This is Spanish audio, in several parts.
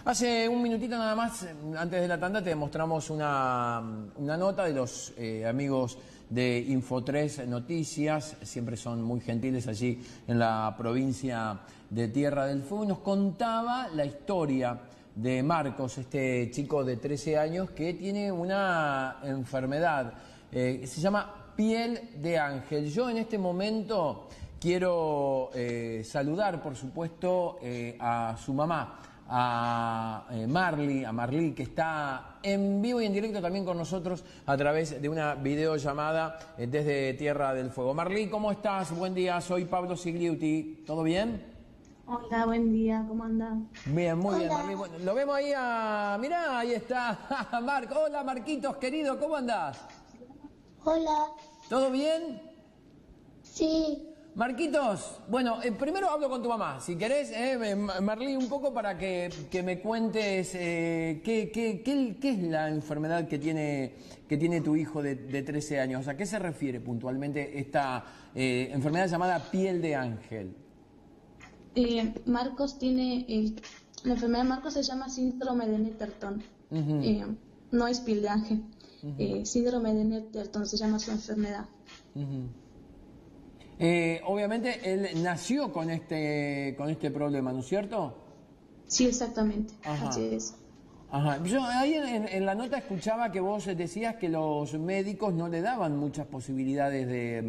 Hace un minutito nada más, antes de la tanda, te mostramos una nota de los amigos de Info3 Noticias, siempre son muy gentiles allí en la provincia de Tierra del Fuego. Nos contaba la historia de Marcos, este chico de 13 años que tiene una enfermedad, se llama piel de ángel. Yo en este momento quiero saludar, por supuesto, a su mamá, a Marly, que está en vivo y en directo también con nosotros a través de una videollamada desde Tierra del Fuego. Marly, ¿cómo estás? Buen día, soy Pablo Sigliuti. ¿Todo bien? Hola, buen día, ¿cómo andás? Bien, muy bien, Marly. Bueno, lo vemos ahí mirá, ahí está Marco. Hola, Marquitos, querido, ¿cómo andás? Hola. ¿Todo bien? Sí. Marquitos, bueno, primero hablo con tu mamá, si querés, Marly, un poco para que me cuentes qué es la enfermedad que tiene tu hijo de 13 años. ¿A qué se refiere puntualmente esta enfermedad llamada piel de ángel? Marcos tiene, la enfermedad de Marcos se llama síndrome de Netterton. No es piel de ángel. Síndrome de Netterton se llama su enfermedad. Obviamente él nació con este problema, ¿no es cierto? Sí, exactamente. Ajá. Así es. Ajá. Yo ahí en la nota escuchaba que vos decías que los médicos no le daban muchas posibilidades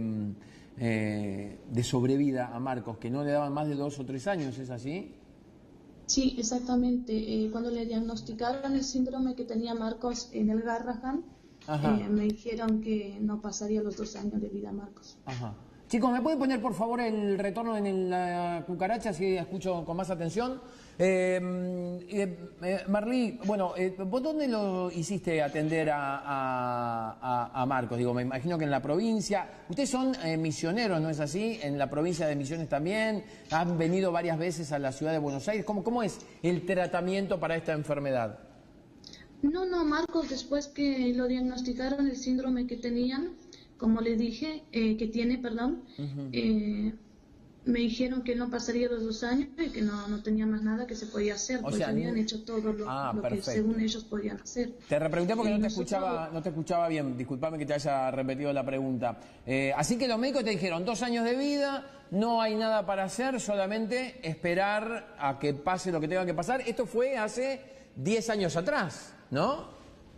de sobrevida a Marcos, que no le daban más de 2 o 3 años, ¿es así? Sí, exactamente. Cuando le diagnosticaron el síndrome que tenía Marcos en el Garrahan, me dijeron que no pasaría los 2 años de vida Marcos. Ajá. Chicos, ¿me pueden poner por favor el retorno en la cucaracha, así escucho con más atención? Marly, bueno, ¿vos dónde lo hiciste atender a Marcos? Digo, me imagino que en la provincia. Ustedes son misioneros, ¿no es así? En la provincia de Misiones también. Han venido varias veces a la ciudad de Buenos Aires. ¿Cómo es el tratamiento para esta enfermedad? No, Marcos, después que lo diagnosticaron el síndrome que tenían, como les dije, que tiene, me dijeron que no pasaría los 2 años y que no tenía más nada que se podía hacer, porque ya habían hecho todo lo que según ellos podían hacer. Te repregunté porque no te escuchaba bien, disculpame que te haya repetido la pregunta. Así que los médicos te dijeron 2 años de vida, no hay nada para hacer, solamente esperar a que pase lo que tenga que pasar. Esto fue hace 10 años atrás, ¿no?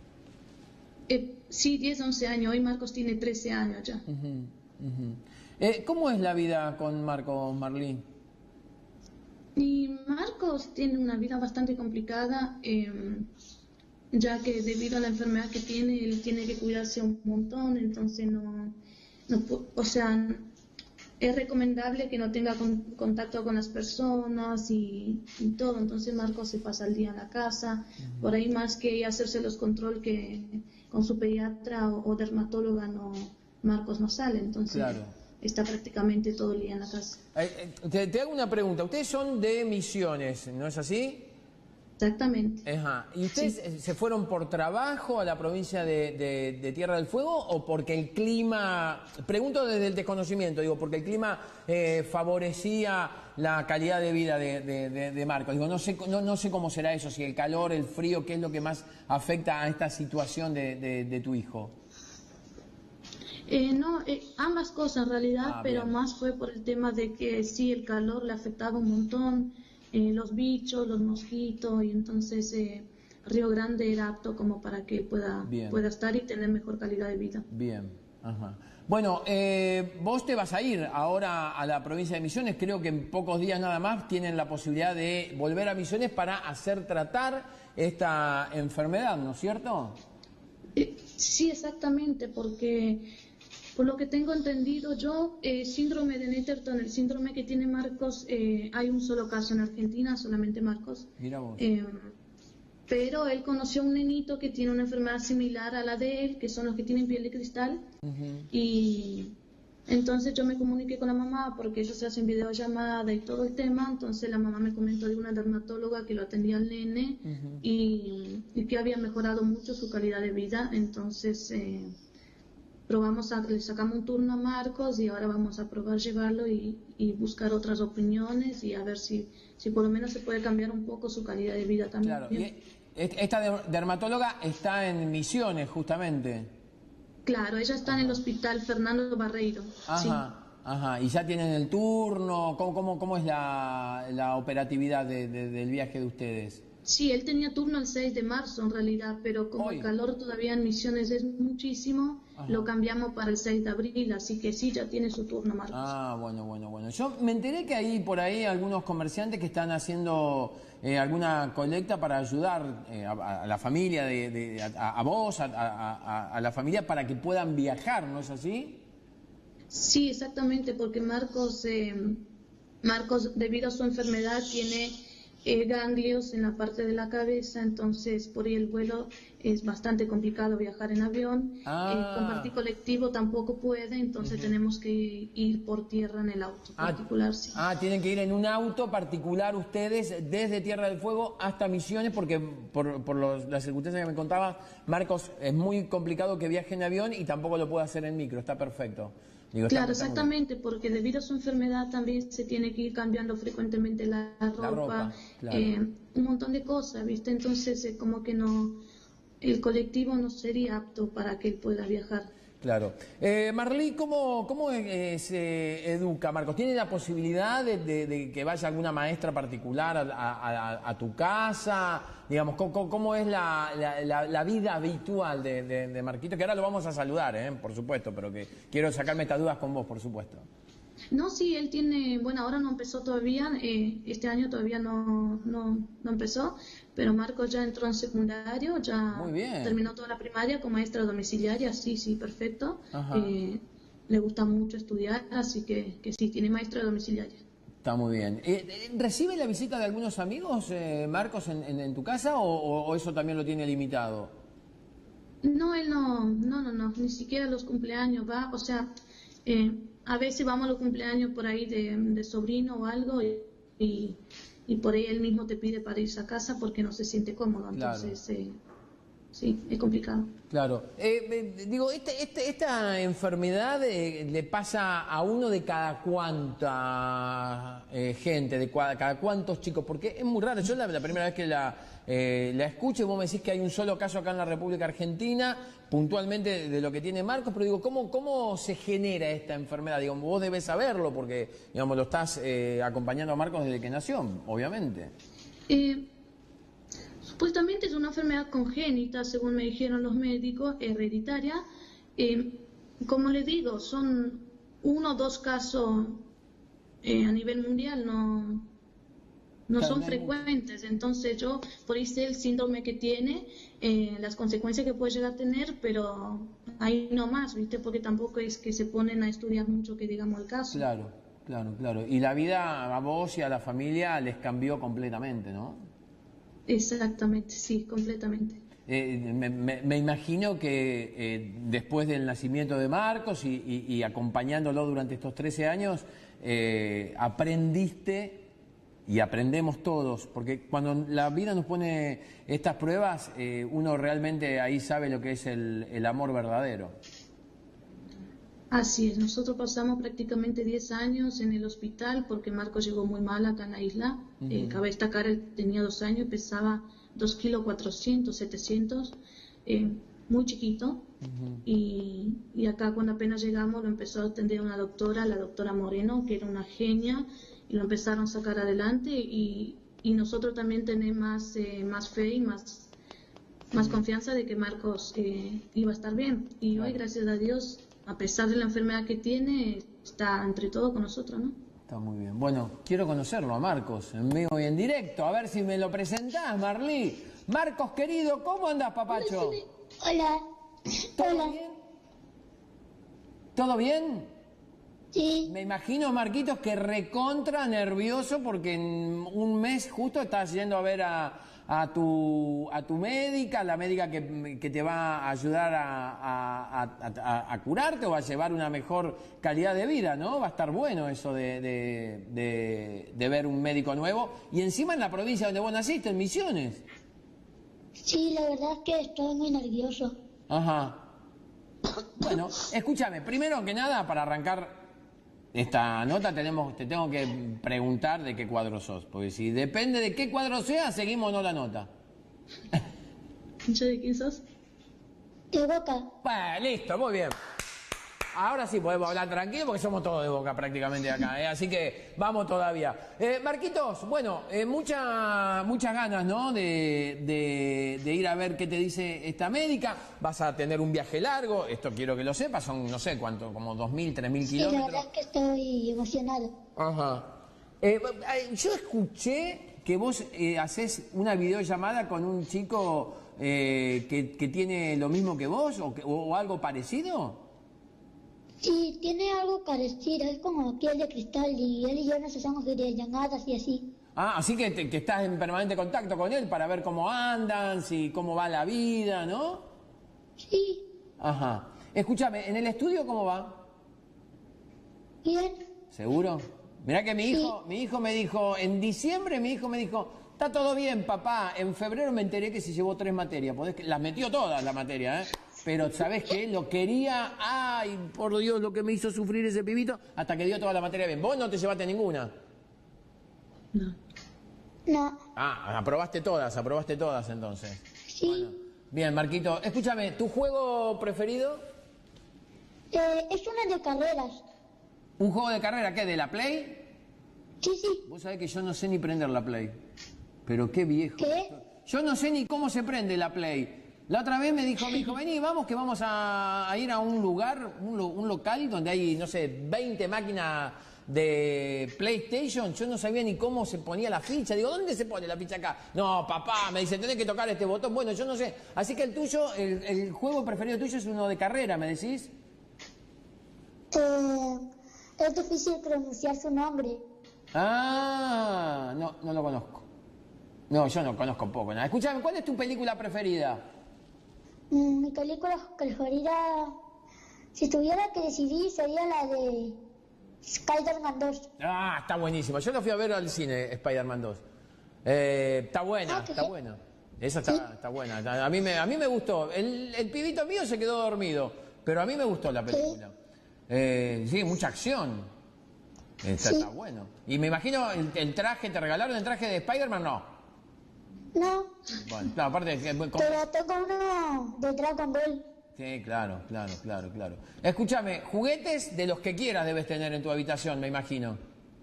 Sí, 10, 11 años. Hoy Marcos tiene 13 años ya. ¿Cómo es la vida con Marcos, Marly? Y Marcos tiene una vida bastante complicada, ya que debido a la enfermedad que tiene, él tiene que cuidarse un montón, entonces o sea, es recomendable que no tenga contacto con las personas y todo, entonces Marcos se pasa el día en la casa, por ahí más que hacerse los controles que con su pediatra o dermatóloga, Marcos no sale, entonces está prácticamente todo el día en la casa. Te hago una pregunta, ustedes son de Misiones, ¿no es así? Exactamente. Ajá. ¿Y ustedes se fueron por trabajo a la provincia de Tierra del Fuego o porque el clima, pregunto desde el desconocimiento, digo, porque el clima favorecía la calidad de vida de Marcos? Digo, no sé cómo será eso, si el calor, el frío, qué es lo que más afecta a esta situación de tu hijo. Ambas cosas en realidad, pero bien. más fue por el tema de que sí, el calor le afectaba un montón, los bichos, los mosquitos, y entonces Río Grande era apto como para que pueda estar y tener mejor calidad de vida. Bien, ajá. Bueno, vos te vas a ir ahora a la provincia de Misiones, creo que en pocos días nada más tienen la posibilidad de volver a Misiones para tratar esta enfermedad, ¿no es cierto? Sí, exactamente, porque por lo que tengo entendido yo, síndrome de Netterton, el síndrome que tiene Marcos, hay un solo caso en Argentina, solamente Marcos. Mira vos. Pero él conoció a un nenito que tiene una enfermedad similar a la de él, que son los que tienen piel de cristal. Y entonces yo me comuniqué con la mamá porque ellos se hacen videollamada y todo el tema. Entonces la mamá me comentó de una dermatóloga que lo atendía al nene y que había mejorado mucho su calidad de vida. Entonces le sacamos un turno a Marcos y ahora vamos a probar llevarlo y buscar otras opiniones y a ver si por lo menos se puede cambiar un poco su calidad de vida también. Claro, y esta dermatóloga está en Misiones, justamente. Claro, ella está en el hospital Fernando Barreiro. Ajá, Sí. ajá. ¿Y ya tienen el turno? ¿Cómo es la operatividad del viaje de ustedes? Sí, él tenía turno el 6 de marzo en realidad, pero como Hoy. el calor todavía en Misiones es muchísimo, Ajá. lo cambiamos para el 6 de abril, así que sí, ya tiene su turno, Marcos. Ah, bueno. Yo me enteré que hay por ahí algunos comerciantes que están haciendo alguna colecta para ayudar a la familia, a vos, a la familia, para que puedan viajar, ¿no es así? Sí, exactamente, porque Marcos, debido a su enfermedad, tiene ganglios en la parte de la cabeza, entonces por ahí el vuelo es bastante complicado viajar en avión. Compartir colectivo tampoco puede, entonces tenemos que ir por tierra en el auto particular. Sí. Tienen que ir en un auto particular ustedes desde Tierra del Fuego hasta Misiones, porque las circunstancias que me contabas, Marcos, es muy complicado que viaje en avión y tampoco lo puede hacer en micro, está perfecto. Digo, claro, exactamente, porque debido a su enfermedad también se tiene que ir cambiando frecuentemente la ropa, claro. Un montón de cosas, ¿viste? Entonces como que el colectivo no sería apto para que él pueda viajar. Claro. Marlí, ¿cómo se educa, Marcos? ¿Tiene la posibilidad de que vaya alguna maestra particular a tu casa? Digamos, ¿cómo es la vida habitual de Marquito? Que ahora lo vamos a saludar, por supuesto, pero que quiero sacarme estas dudas con vos, por supuesto. No, sí, él tiene, bueno, ahora no empezó todavía, este año todavía no empezó, pero Marcos ya entró en secundario, ya terminó toda la primaria con maestra domiciliaria, sí, perfecto. Le gusta mucho estudiar, así que sí, tiene maestra domiciliaria. Está muy bien. ¿Recibe la visita de algunos amigos, Marcos, en tu casa o eso también lo tiene limitado? No, él no, ni siquiera los cumpleaños va, o sea, a veces vamos a los cumpleaños por ahí de sobrino o algo y por ahí él mismo te pide para irse a casa porque no se siente cómodo, entonces sí, es complicado. Claro. Digo, esta enfermedad le pasa a uno de cada cuánta gente, de cada cuántos chicos, porque es muy raro. Yo la primera vez que la escucho y vos me decís que hay un solo caso acá en la República Argentina, puntualmente de lo que tiene Marcos, pero digo, ¿cómo se genera esta enfermedad? Digo, vos debés saberlo porque, digamos, lo estás acompañando a Marcos desde que nació, obviamente. Supuestamente es una enfermedad congénita, según me dijeron los médicos, hereditaria. Como les digo, son 1 o 2 casos a nivel mundial, no son frecuentes. Entonces yo, por ahí sé el síndrome que tiene, las consecuencias que puede llegar a tener, pero ahí no más, ¿viste? Porque tampoco es que se ponen a estudiar mucho, que digamos el caso. Claro. Y la vida a vos y a la familia les cambió completamente, ¿no? Exactamente, sí, completamente. Me imagino que después del nacimiento de Marcos y acompañándolo durante estos 13 años, aprendiste, y aprendemos todos, porque cuando la vida nos pone estas pruebas, uno realmente ahí sabe lo que es el amor verdadero. Así es, nosotros pasamos prácticamente 10 años en el hospital porque Marcos llegó muy mal acá en la isla. Cabe destacar, él tenía 2 años, pesaba 2 kilos 400, 700, muy chiquito. Y acá cuando apenas llegamos lo empezó a atender una doctora, la doctora Moreno, que era una genia, y lo empezaron a sacar adelante y nosotros también tenemos más fe y más confianza de que Marcos iba a estar bien. Y hoy, gracias a Dios, a pesar de la enfermedad que tiene, está entre todos con nosotros, ¿no? Está muy bien. Bueno, quiero conocerlo a Marcos, en vivo y en directo. A ver si me lo presentás, Marlí. Marcos, querido, ¿cómo andás, papacho? Hola. ¿Todo bien? ¿Todo bien? Sí. Me imagino, Marquitos, que recontra nervioso porque en un mes justo estás yendo a ver a tu médica, la médica que te va a ayudar a curarte o a llevar una mejor calidad de vida, ¿no? Va a estar bueno eso de ver un médico nuevo. Y encima en la provincia donde vos naciste, en Misiones. Sí, la verdad es que estoy muy nervioso. Ajá. Bueno, escúchame, primero que nada, para arrancar esta nota te tengo que preguntar de qué cuadro sos, porque si depende de qué cuadro sea, seguimos o no la nota. ¿Yo de quién sos? De Boca. Bueno, listo, muy bien. Ahora sí podemos hablar tranquilo porque somos todos de Boca prácticamente acá, ¿eh? Así que vamos todavía. Marquitos, bueno, muchas ganas, ¿no? De ir a ver qué te dice esta médica. Vas a tener un viaje largo, esto quiero que lo sepas, son no sé cuánto, como 2.000, 3.000 Sí, la kilómetros. verdad es que estoy emocionado. Ajá. Yo escuché que vos haces una videollamada con un chico que tiene lo mismo que vos o algo parecido. Sí, tiene algo parecido, es como piel de cristal y él y yo nos hacemos videollamadas y así. Ah, así que estás en permanente contacto con él para ver cómo andan, si cómo va la vida, ¿no? Sí, Ajá. Escúchame, ¿en el estudio cómo va? bien. ¿Seguro? Mirá que mi hijo me dijo, en diciembre mi hijo me dijo, está todo bien, papá. En febrero me enteré que se llevó 3 materias. Las metió todas las materias, ¿eh? Pero ¿sabés qué? Lo quería, ay, por Dios, lo que me hizo sufrir ese pibito, hasta que dio toda la materia bien. ¿Vos no te llevaste ninguna? No. No, Ah, aprobaste todas entonces. sí. Bueno. Bien, Marquito, escúchame, ¿tu juego preferido? Es una de carreras. ¿Un juego de carrera qué? ¿De la Play? Sí, sí. Vos sabés que yo no sé ni prender la Play. Pero qué viejo. ¿Qué? Yo no sé ni cómo se prende la Play. La otra vez me dijo, vení, vamos, que vamos a ir a un lugar, un local donde hay, no sé, 20 máquinas de PlayStation. Yo no sabía ni cómo se ponía la ficha. Digo, ¿dónde se pone la ficha acá? No, papá, me dice, tenés que tocar este botón. Bueno, yo no sé. Así que el tuyo, el juego preferido tuyo es uno de carrera, ¿me decís? Es difícil pronunciar su nombre. Ah, no lo conozco. No, yo no conozco poco nada. Escúchame, ¿cuál es tu película preferida? Mi película preferida, si tuviera que decidir, sería la de Spider-Man 2. Ah, está buenísimo. Yo lo fui a ver al cine, Spider-Man 2. Está buena, está buena. Esa está buena. A mí me gustó. El pibito mío se quedó dormido, pero a mí me gustó la película. Sí, mucha acción. Está bueno. Y me imagino el traje, ¿te regalaron el traje de Spider-Man? No. No, Bueno, claro, aparte pero tengo uno de Dragon Ball. Sí, claro. Escúchame, juguetes de los que quieras debes tener en tu habitación, me imagino.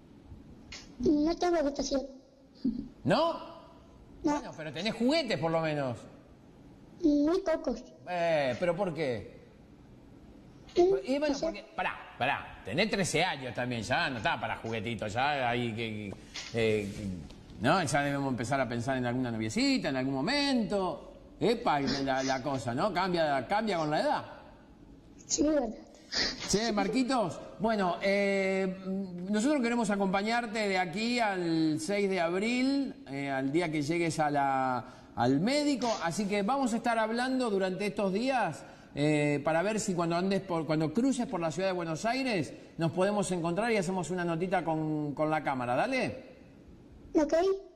No tengo habitación. ¿No? No. Bueno, pero tenés juguetes por lo menos. Muy pocos. ¿Pero por qué? Y bueno, porque, pará, tenés 13 años también, ya no está para juguetitos, ya hay ¿no? Ya debemos empezar a pensar en alguna noviecita, en algún momento. Epa, la cosa, ¿no? Cambia con la edad. Sí, verdad. Sí, Marquitos. Bueno, nosotros queremos acompañarte de aquí al 6 de abril, al día que llegues al médico. Así que vamos a estar hablando durante estos días para ver si cuando cruces por la ciudad de Buenos Aires nos podemos encontrar y hacemos una notita con la cámara. ¿Dale? Ok.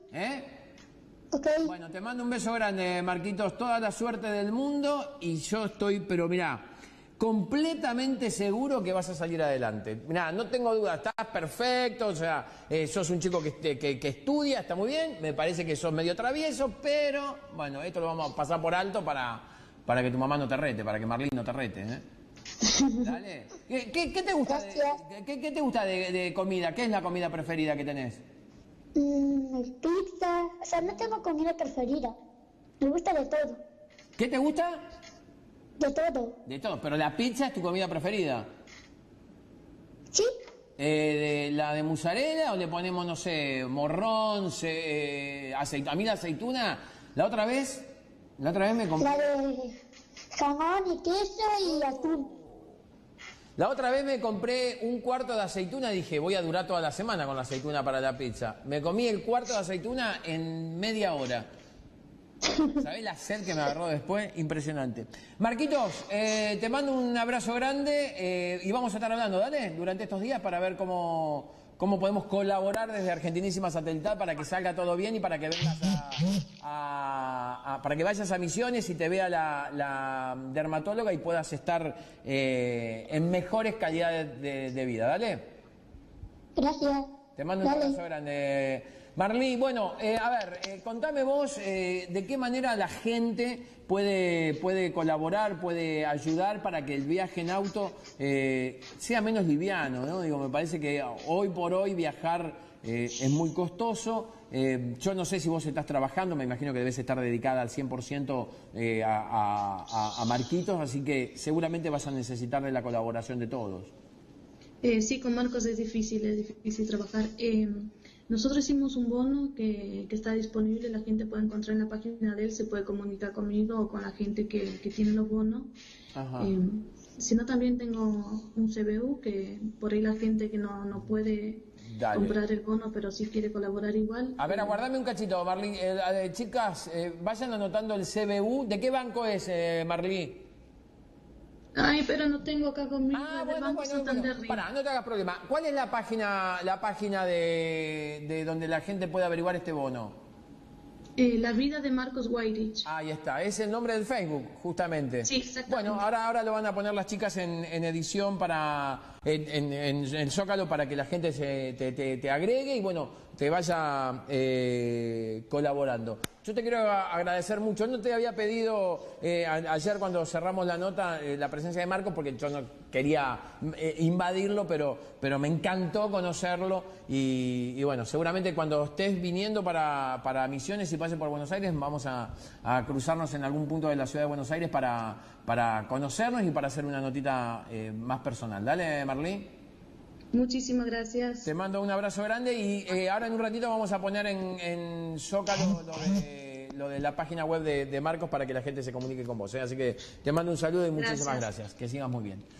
Ok. Bueno, te mando un beso grande, Marquitos. Toda la suerte del mundo y yo estoy, pero mirá, completamente seguro que vas a salir adelante. Mirá, no tengo duda, estás perfecto, o sea, sos un chico que estudia, está muy bien, me parece que sos medio travieso, pero bueno, esto lo vamos a pasar por alto para que tu mamá no te rete, para que Marlene no te rete, ¿eh? Dale. ¿Qué te gusta? ¿Qué te gusta de comida? ¿Qué es la comida preferida que tenés? Pizza. O sea, no tengo comida preferida. Me gusta de todo. ¿Qué te gusta? De todo. De todo, pero la pizza es tu comida preferida. ¿Sí? ¿La de mozzarella o le ponemos, no sé, morrón, a mí la aceituna? La otra vez me compré... La de jamón y queso y atún. La otra vez me compré un cuarto de aceituna, dije, voy a durar toda la semana con la aceituna para la pizza. Me comí el cuarto de aceituna en media hora. ¿Sabés la sed que me agarró después? Impresionante. Marquitos, te mando un abrazo grande y vamos a estar hablando, dale, durante estos días para ver cómo cómo podemos colaborar desde Argentinísima Satelital para que salga todo bien y para que vengas para que vayas a Misiones y te vea la dermatóloga y puedas estar en mejores calidades de vida. ¿Dale? Gracias. Te mando un abrazo grande. Marlí, bueno, a ver, contame vos de qué manera la gente puede colaborar, puede ayudar para que el viaje en auto sea menos liviano, ¿no? Digo, me parece que hoy por hoy viajar es muy costoso. Yo no sé si vos estás trabajando, me imagino que debes estar dedicada al 100% a Marquitos, así que seguramente vas a necesitar de la colaboración de todos. Sí, con Marcos es difícil trabajar. Nosotros hicimos un bono que está disponible, la gente puede encontrar en la página de él, se puede comunicar conmigo o con la gente que tiene los bonos. Si no, también tengo un CBU, que por ahí la gente que no puede comprar el bono, pero sí quiere colaborar igual. A ver, aguardame un cachito, Marlí. Chicas, vayan anotando el CBU. ¿De qué banco es, Marlí? Ay, pero no tengo acá conmigo. Bueno. Pará, no te hagas problema. ¿Cuál es la página de donde la gente puede averiguar este bono? La vida de Marcos Guairich. Ahí está, es el nombre del Facebook, justamente. Sí, exactamente. Bueno, ahora lo van a poner las chicas en edición en el Zócalo para que la gente te agregue y bueno, te vaya colaborando. Yo te quiero agradecer mucho. No te había pedido ayer cuando cerramos la nota la presencia de Marcos porque yo no quería invadirlo, pero me encantó conocerlo y bueno, seguramente cuando estés viniendo para Misiones y pases por Buenos Aires vamos a cruzarnos en algún punto de la ciudad de Buenos Aires para conocernos y para hacer una notita más personal. Dale, Marlí. Muchísimas gracias. Te mando un abrazo grande y ahora en un ratito vamos a poner en Zócalo lo de la página web de Marcos para que la gente se comunique con vos. Así que te mando un saludo y muchísimas gracias. Que sigas muy bien.